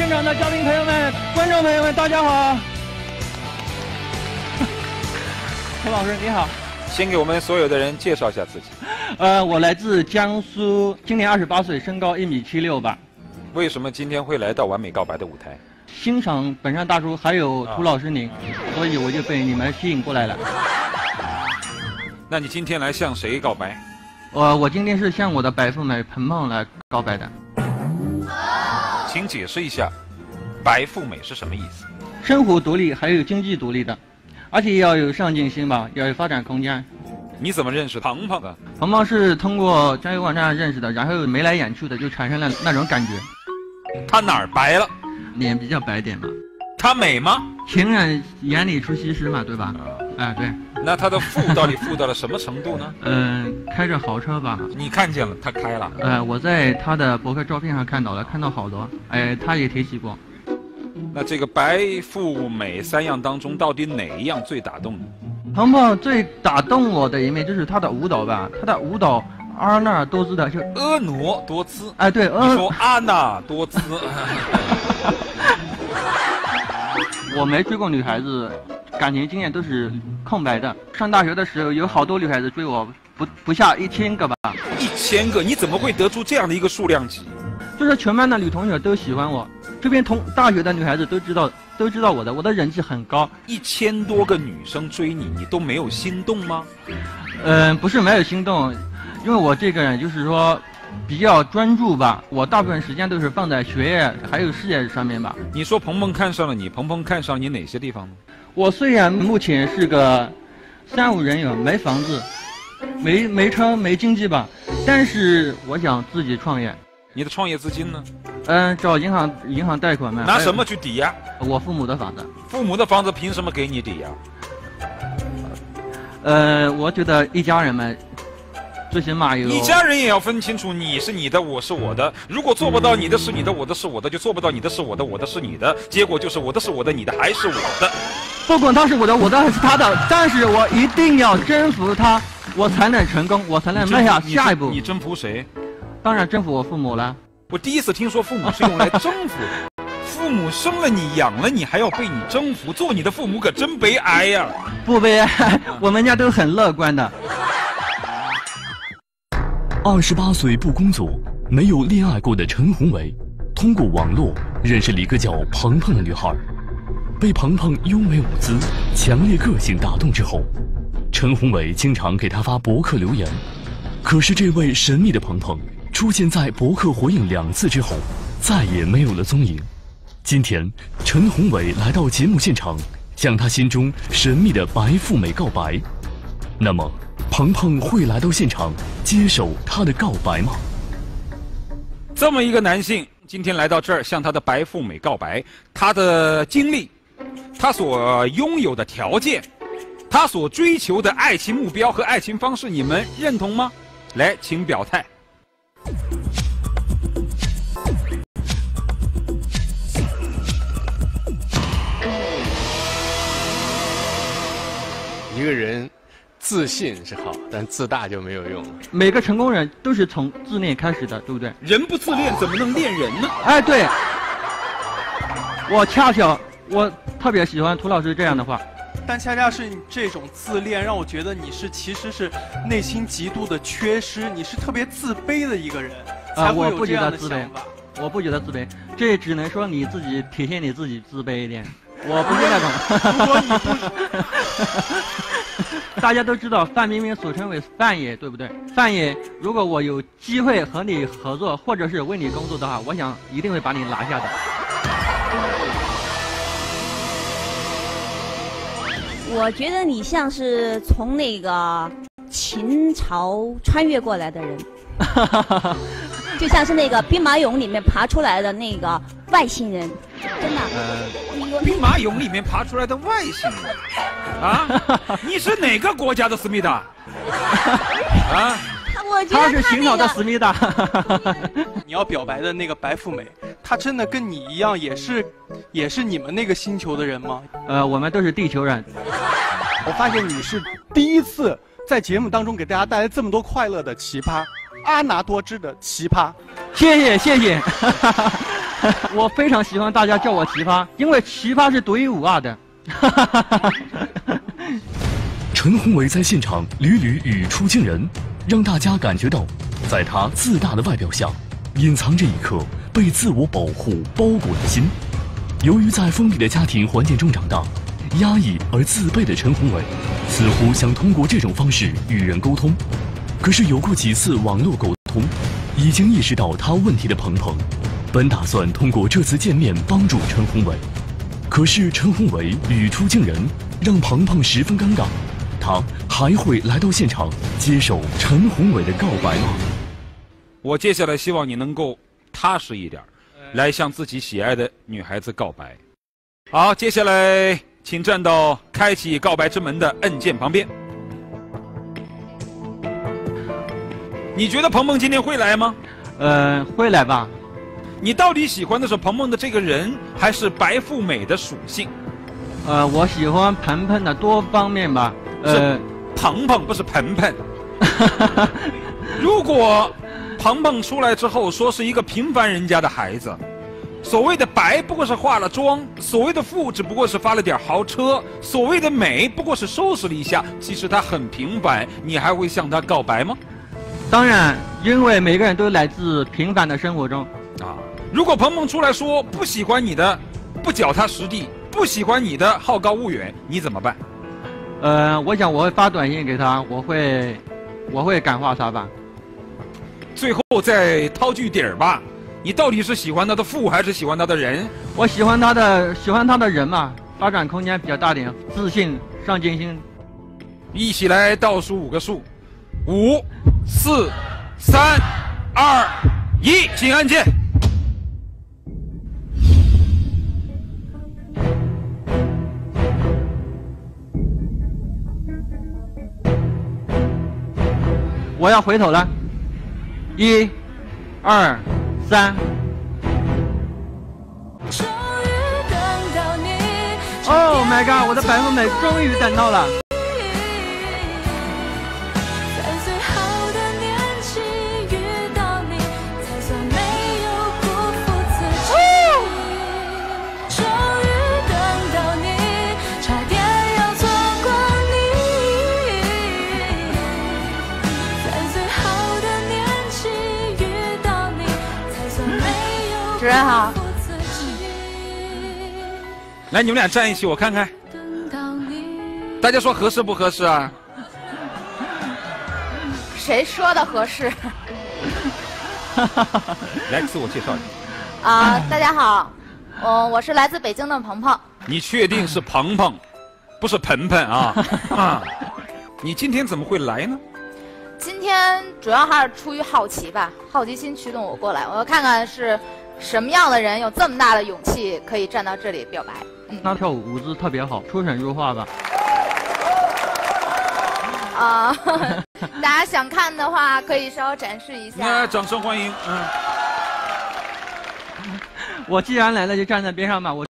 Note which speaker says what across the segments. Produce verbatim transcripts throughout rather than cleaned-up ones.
Speaker 1: 现场的嘉宾朋友们、观众朋友们，大家好。陈老师你好。
Speaker 2: 先给我们所有的人介绍一下自己。
Speaker 1: 呃，我来自江苏，今年二十八岁，身高一米七六吧。
Speaker 2: 为什么今天会来到完美告白的舞台？
Speaker 1: 欣赏本山大叔还有涂老师您，啊、所以我就被你们吸引过来了。
Speaker 2: 那你今天来向谁告白？
Speaker 1: 呃，我今天是向我的白富美彭胖来告白的。
Speaker 2: 请解释一下，白富美是什么意思？
Speaker 1: 生活独立，还有经济独立的，而且要有上进心吧，要有发展空间。
Speaker 2: 你怎么认识庞庞的？
Speaker 1: 庞庞是通过交友网站认识的，然后眉来眼去的，就产生了那种感觉。
Speaker 2: 他哪儿白了？
Speaker 1: 脸比较白点嘛。
Speaker 2: 他美吗？
Speaker 1: 情人眼里出西施嘛，对吧？哎、啊，对。
Speaker 2: 那他的富到底富到了什么程度呢？
Speaker 1: 嗯、呃，开着豪车吧。
Speaker 2: 你看见了，他开了。
Speaker 1: 呃，我在他的博客照片上看到了，看到好多。哎，他也提起过。
Speaker 2: 那这个白富美三样当中，到底哪一样最打动你？
Speaker 1: 庞庞最打动我的一面就是他的舞蹈吧，他的舞蹈阿纳多姿的，就
Speaker 2: 婀娜多姿。
Speaker 1: 哎，对，
Speaker 2: 你说阿纳多姿。
Speaker 1: 我没追过女孩子，感情经验都是空白的。上大学的时候有好多女孩子追我，不不下一千个吧。
Speaker 2: 一千个？你怎么会得出这样的一个数量级？
Speaker 1: 就是全班的女同学都喜欢我，这边同大学的女孩子都知道都知道我的，我的人气很高。
Speaker 2: 一千多个女生追你，你都没有心动吗？
Speaker 1: 嗯、呃，不是没有心动，因为我这个人就是说比较专注吧，我大部分时间都是放在学业还有事业上面吧。
Speaker 2: 你说鹏鹏看上了你，鹏鹏看上你哪些地方呢？
Speaker 1: 我虽然目前是个三无人员，没房子，没没车，没经济吧，但是我想自己创业。
Speaker 2: 你的创业资金呢？
Speaker 1: 嗯，找银行银行贷款嘛。
Speaker 2: 拿什么去抵押？
Speaker 1: 我父母的房子。
Speaker 2: 父母的房子凭什么给你抵押？
Speaker 1: 呃，我觉得一家人嘛，最起码有。
Speaker 2: 一家人也要分清楚，你是你的，我是我的。如果做不到你的是你的，我的是我的，就做不到你的是我的，我的是你的。结果就是我的是我的，你的还是我的。
Speaker 1: 不管他是我的，我的还是他的，但是我一定要征服他，我才能成功，我才能迈下下一步。
Speaker 2: 你征服谁？
Speaker 1: 当然征服我父母了。
Speaker 2: 我第一次听说父母是用来征服的。父母生了你养了你，还要被你征服，做你的父母可真悲哀呀、啊！
Speaker 1: 不悲哀，我们家都很乐观的。
Speaker 3: 二十八岁不工作，没有恋爱过的陈宏伟，通过网络认识了一个叫鹏鹏的女孩。被鹏鹏优美舞姿、强烈个性打动之后，陈宏伟经常给她发博客留言。可是这位神秘的鹏鹏出现在博客回应两次之后，再也没有了踪影。今天，陈宏伟来到节目现场，向他心中神秘的白富美告白。那么，鹏鹏会来到现场接受他的告白吗？
Speaker 2: 这么一个男性，今天来到这儿向他的白富美告白，他的经历，他所拥有的条件，他所追求的爱情目标和爱情方式，你们认同吗？来，请表态。
Speaker 4: 一个人自信是好，但自大就没有用了。
Speaker 1: 每个成功人都是从自恋开始的，对不对？
Speaker 2: 人不自恋怎么能恋人呢？
Speaker 1: 哎，对。我恰巧我特别喜欢涂老师这样的话。
Speaker 5: 但恰恰是你这种自恋，让我觉得你是其实是内心极度的缺失，你是特别自卑的一个人，才会有这样的想法。
Speaker 1: 啊、我不觉得自卑，这只能说你自己体现你自己自卑一点。我不是那种。如果你不，大家都知道范冰冰俗称为范爷，对不对？范爷，如果我有机会和你合作，或者是为你工作的话，我想一定会把你拿下的。
Speaker 6: 我觉得你像是从那个秦朝穿越过来的人，就像是那个兵马俑里面爬出来的那个外星人，真的。
Speaker 2: 呃，兵马俑里面爬出来的外星人，啊？你是哪个国家的思密达？啊？
Speaker 6: 我觉得他、那个、
Speaker 1: 他是寻找的思密达。
Speaker 5: 你要表白的那个白富美，她真的跟你一样，也是，也是你们那个星球的人吗？
Speaker 1: 呃，我们都是地球人。
Speaker 7: 我发现你是第一次在节目当中给大家带来这么多快乐的奇葩，阿拿多汁的奇葩。
Speaker 1: 谢谢谢谢。 我非常喜欢大家叫我奇葩，因为奇葩是独一无二的。
Speaker 3: 陈宏伟在现场屡屡语出惊人，让大家感觉到，在他自大的外表下，隐藏着一颗被自我保护包裹的心。由于在封闭的家庭环境中长大，压抑而自卑的陈宏伟，似乎想通过这种方式与人沟通。可是有过几次网络沟通，已经意识到他问题的鹏鹏，本打算通过这次见面帮助陈宏伟。可是陈宏伟语出惊人，让鹏鹏十分尴尬。他还会来到现场接受陈宏伟的告白吗？
Speaker 2: 我接下来希望你能够踏实一点，来向自己喜爱的女孩子告白。好，接下来请站到开启告白之门的按键旁边。你觉得鹏鹏今天会来吗？
Speaker 1: 呃，会来吧。
Speaker 2: 你到底喜欢的是鹏鹏的这个人，还是白富美的属性？
Speaker 1: 呃，我喜欢鹏鹏的多方面吧。呃，
Speaker 2: 鹏鹏不是鹏鹏。如果鹏鹏出来之后说是一个平凡人家的孩子，所谓的白不过是化了妆，所谓的富只不过是发了点豪车，所谓的美不过是收拾了一下，其实他很平凡，你还会向他告白吗？
Speaker 1: 当然，因为每个人都来自平凡的生活中。
Speaker 2: 啊，如果鹏鹏出来说不喜欢你的不脚踏实地，不喜欢你的好高骛远，你怎么办？
Speaker 1: 呃，我想我会发短信给他，我会，我会感化他吧。
Speaker 2: 最后再掏句底儿吧，你到底是喜欢他的富还是喜欢他的人？
Speaker 1: 我喜欢他的，喜欢他的人嘛，发展空间比较大点，自信、上进心。
Speaker 2: 一起来倒数五个数，五、四、三、二、一，请按键。
Speaker 1: 我要回头了，一、二、三。Oh my god！ 我的白富美终于等到了。
Speaker 8: 主任好。
Speaker 2: 来，你们俩站一起，我看看。大家说合适不合适啊？
Speaker 8: 谁说的合适？
Speaker 2: 来，自我介绍一下。
Speaker 8: 啊、呃，大家好，我我是来自北京的鹏鹏。
Speaker 2: 你确定是鹏鹏，不是鹏鹏啊？啊，你今天怎么会来呢？
Speaker 8: 今天主要还是出于好奇吧，好奇心驱动我过来，我要看看是什么样的人有这么大的勇气可以站到这里表白。嗯，
Speaker 1: 他跳舞舞姿特别好，出神入化吧。
Speaker 8: 啊、呃，大家想看的话可以稍微展示一下。
Speaker 2: 那掌声欢迎，嗯。
Speaker 1: 我既然来了，就站在边上吧。我。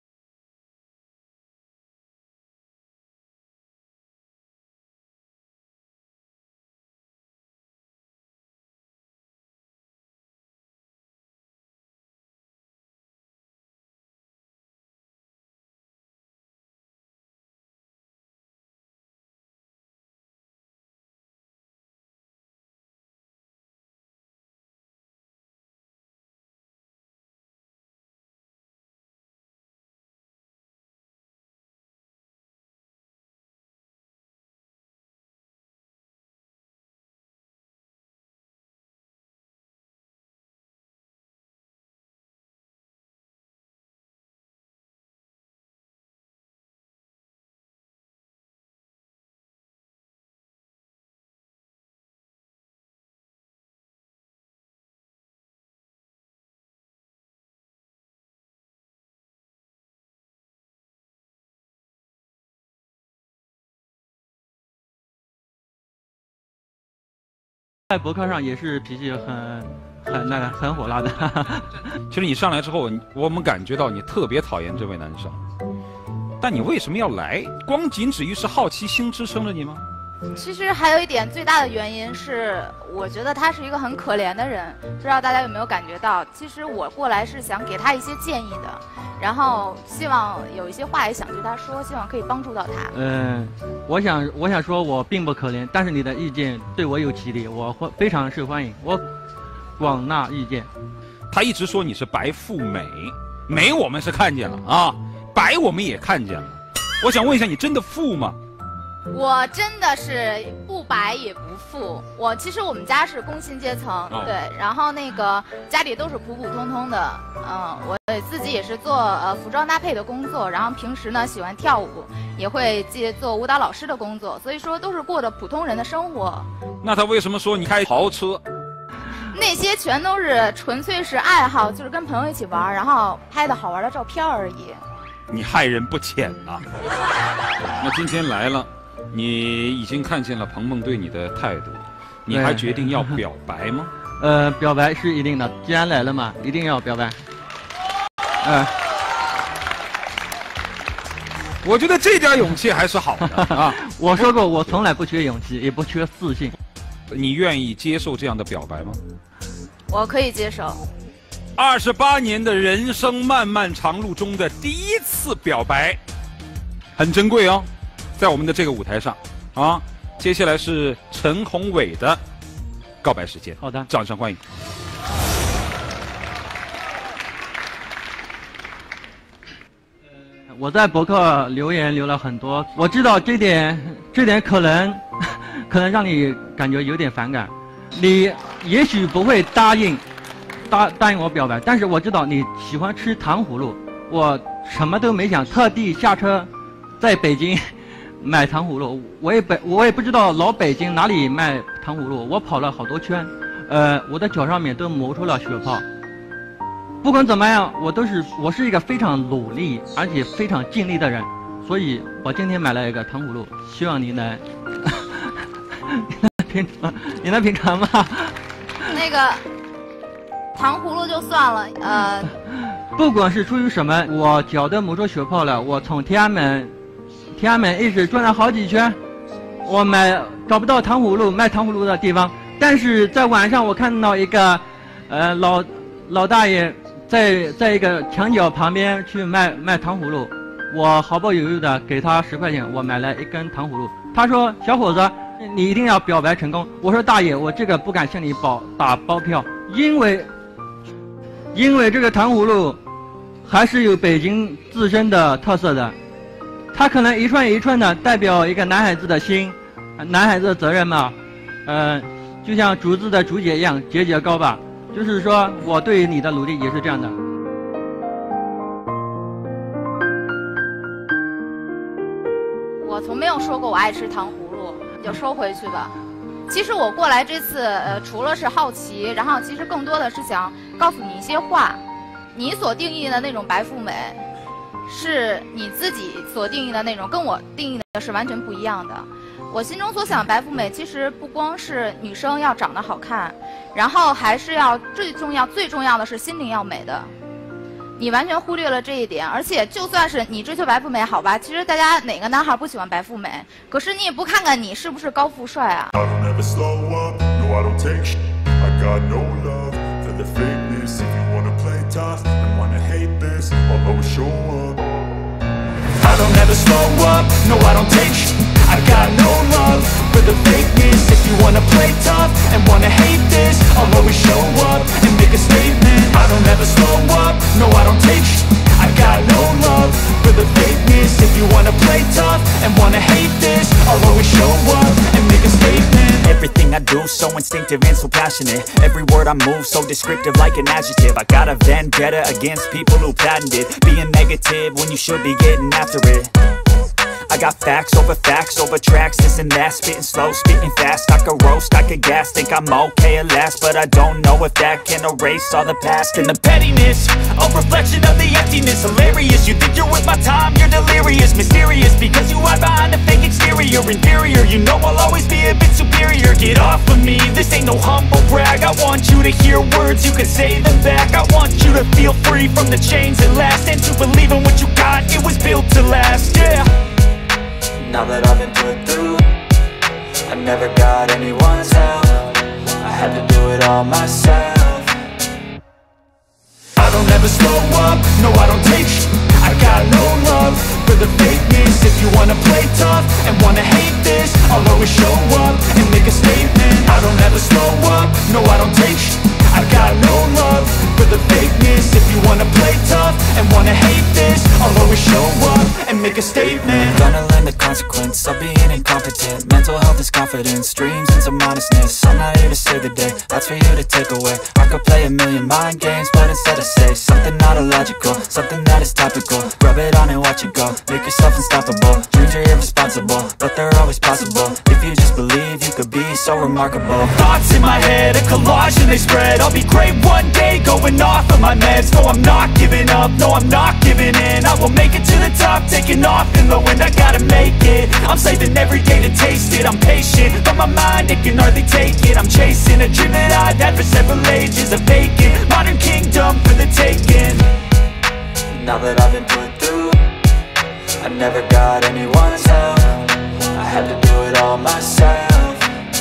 Speaker 1: 在博客上也是脾气很很那个很火辣的。
Speaker 2: 其实你上来之后，我们感觉到你特别讨厌这位男生，但你为什么要来？光仅止于是好奇心支撑着你吗？
Speaker 8: 其实还有一点最大的原因是，我觉得他是一个很可怜的人，不知道大家有没有感觉到？其实我过来是想给他一些建议的，然后希望有一些话也想对他说，希望可以帮助到他。
Speaker 1: 嗯、呃，我想我想说，我并不可怜，但是你的意见对我有激励，我会非常受欢迎，我广纳意见。
Speaker 2: 他一直说你是白富美，美我们是看见了啊，白我们也看见了。我想问一下，你真的富吗？
Speaker 8: 我真的是不白也不富，我其实我们家是工薪阶层，哦、对，然后那个家里都是普普通通的，嗯，我自己也是做呃服装搭配的工作，然后平时呢喜欢跳舞，也会接做舞蹈老师的工作，所以说都是过着普通人的生活。
Speaker 2: 那他为什么说你开豪车？
Speaker 8: 那些全都是纯粹是爱好，就是跟朋友一起玩，然后拍的好玩的照片而已。
Speaker 2: 你害人不浅呐！那今天来了。你已经看见了鹏鹏对你的态度，你还决定要表白吗？
Speaker 1: 呃，表白是一定的，既然来了嘛，一定要表白。嗯、呃，
Speaker 2: 我觉得这点勇气还是好的啊。
Speaker 1: 我说过，我从来不缺勇气，也不缺自信。
Speaker 2: 你愿意接受这样的表白吗？
Speaker 8: 我可以接受。
Speaker 2: 二十八年的人生漫漫长路中的第一次表白，很珍贵哦。在我们的这个舞台上，啊，接下来是陈宏伟的告白时间。
Speaker 1: 好的，
Speaker 2: 掌声欢迎。
Speaker 1: 我在博客留言留了很多，我知道这点，这点可能，可能让你感觉有点反感。你也许不会答应，答答应我表白，但是我知道你喜欢吃糖葫芦。我什么都没想，特地下车，在北京。买糖葫芦，我也北我也不知道老北京哪里卖糖葫芦，我跑了好多圈，呃，我的脚上面都磨出了血泡。不管怎么样，我都是我是一个非常努力而且非常尽力的人，所以我今天买了一个糖葫芦，希望你能，你能品尝，你能品尝吗？
Speaker 8: 那个糖葫芦就算了，呃，
Speaker 1: 不管是出于什么，我脚都磨出血泡了，我从天安门。天安门一直转了好几圈，我买找不到糖葫芦卖糖葫芦的地方，但是在晚上我看到一个，呃老老大爷在在一个墙角旁边去卖卖糖葫芦，我毫不犹豫的给他十块钱，我买了一根糖葫芦。他说：“小伙子，你一定要表白成功。”我说：“大爷，我这个不敢向你保打包票，因为因为这个糖葫芦还是有北京自身的特色的。”它可能一串一串的代表一个男孩子的心，男孩子的责任嘛，呃，就像竹子的竹节一样，节节高吧。就是说我对你的努力也是这样的。
Speaker 8: 我从没有说过我爱吃糖葫芦，你就收回去吧。其实我过来这次，呃，除了是好奇，然后其实更多的是想告诉你一些话，你所定义的那种白富美。是你自己所定义的那种，跟我定义的是完全不一样的。我心中所想的白富美，其实不光是女生要长得好看，然后还是要最重要、最重要的是心灵要美的。你完全忽略了这一点，而且就算是你追求白富美，好吧，其实大家哪个男孩不喜欢白富美？可是你也不看看你是不是高富帅啊？The fakeness, if you wanna play tough and wanna hate this, I'll always show up. I don't ever slow up, no I don't take sh**. I got no love for the fakeness. If you wanna play tough and wanna hate this, I'll always show up and make a statement. I don't ever slow up, no I don't take sh**. I got no love for the fakeness. If you wanna play tough and wanna hate this, I'll always show up and make a statement. Everything I do so instinctive and so passionate. Every word I move so descriptive like an adjective. I got a vendetta against people who patented being negative when you should be getting after it. I got facts over facts over tracks, this and that. Spitting slow, spitting fast. I could roast, I could gas. Think I'm okay at last, but I don't know if that can erase all the past. And the pettiness, a reflection of the emptiness. Hilarious, you think you're worth my time, you're delirious. Mysterious, because you hide behind a fake exterior. Inferior, you know I'll always be a bit superior. Get off of me, this ain't no humble brag. I want you to hear words, you can say them back. I want you to feel free from the chains that last, and to believe in what you got, it was built to last, yeah. Now that I've been put through, I never got anyone's help, I had to do it all myself. I don't ever slow up, no I don't take sh**. I got no love for the fakeness. If you wanna play tough and wanna hate this, I'll always show up and make a statement. I don't ever slow up, no I don't take sh**. I got no love for the fakeness. If you wanna play tough and wanna hate this, I'll always show up and make a statement. Gonna learn the consequence of being incompetent. Mental health is confidence, dreams and some honestness. I'm not here to save the day, that's for you to take away. I could play a million mind games, but instead I say something not illogical, something that is topical. Rub it on and watch it go, make yourself unstoppable. Dreams are irresponsible, but they're always possible. If you just believe, you could be so remarkable. Thoughts in my head, a collage and they spread. I'll be great one day, going off of my meds. No, I'm not giving up, no, I'm not giving in. I will make it to the top, taking off in the wind. I gotta make it, I'm saving every day to taste it. I'm patient, but my mind, it can hardly take it. I'm chasing a dream that I've had for several ages. A vacant, modern kingdom for the taking. Now that I've been put through, I never got anyone's help, I had to do it all myself.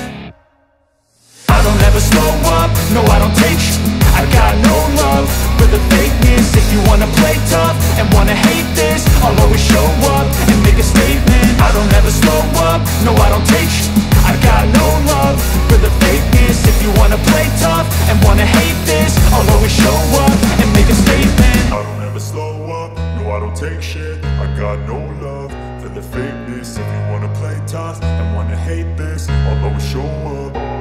Speaker 8: I don't ever slow up, no I don't take sh**. I got no love for the fakeness. If you wanna play tough and wanna hate this, I'll always show up and make a statement. I don't ever slow up, no I don't take sh**. I got no love for the fakeness. If you wanna play tough and wanna hate this, I'll always show up and make a statement.
Speaker 9: I don't ever slow up, no I don't take shit. I got no love for the fakeness. If you wanna play tough and wanna hate this, I'll always show up.